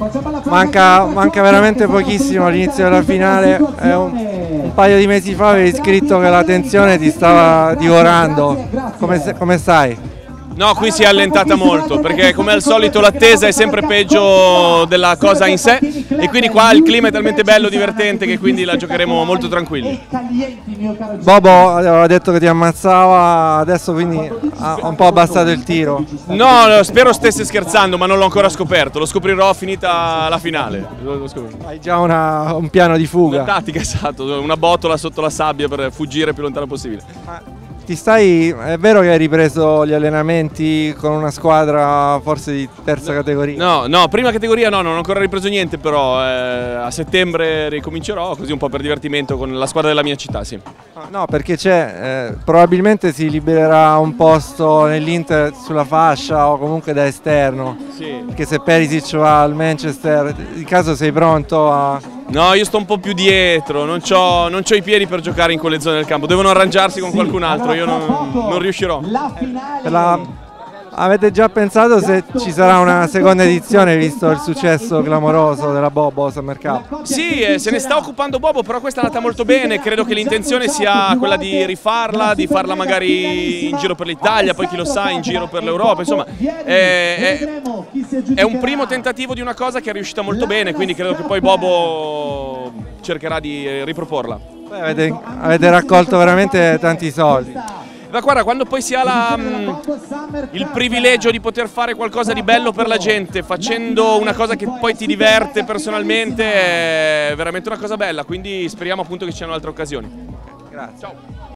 Manca veramente pochissimo all'inizio della finale. Un paio di mesi fa avevi scritto che la tensione ti stava divorando. Come stai? No, qui si è allentata molto, perché come al solito l'attesa è sempre peggio della cosa in sé, e quindi qua il clima è talmente bello, divertente, che quindi la giocheremo molto tranquilli. Bobo aveva detto che ti ammazzava, adesso quindi ha un po' abbassato il tiro. No, spero stesse scherzando, ma non l'ho ancora scoperto, lo scoprirò finita la finale. Hai già un piano di fuga. Una tattica, esatto, una botola sotto la sabbia per fuggire il più lontano possibile. È vero che hai ripreso gli allenamenti con una squadra forse di terza categoria? No, prima categoria no, non ho ancora ripreso niente, però a settembre ricomincerò, così un po' per divertimento con la squadra della mia città, sì. No, perché probabilmente si libererà un posto nell'Inter sulla fascia o comunque da esterno. Sì. Perché se Perisic va al Manchester, in caso sei pronto a... No, io sto un po' più dietro, non c'ho i piedi per giocare in quelle zone del campo, devono arrangiarsi con qualcun altro, io non riuscirò. Avete già pensato se ci sarà una seconda edizione, visto il successo clamoroso della Bobo Summer Cup? Sì, se ne sta occupando Bobo, però questa è andata molto bene, credo che l'intenzione sia quella di rifarla, di farla magari in giro per l'Italia, poi chi lo sa in giro per l'Europa, insomma è un primo tentativo di una cosa che è riuscita molto bene, quindi credo che poi Bobo cercherà di riproporla. Beh, avete raccolto veramente tanti soldi. Ma guarda, quando poi si ha il privilegio di poter fare qualcosa di bello per la gente, facendo una cosa che poi ti diverte personalmente, è veramente una cosa bella, quindi speriamo appunto che ci siano altre occasioni. Grazie. Ciao.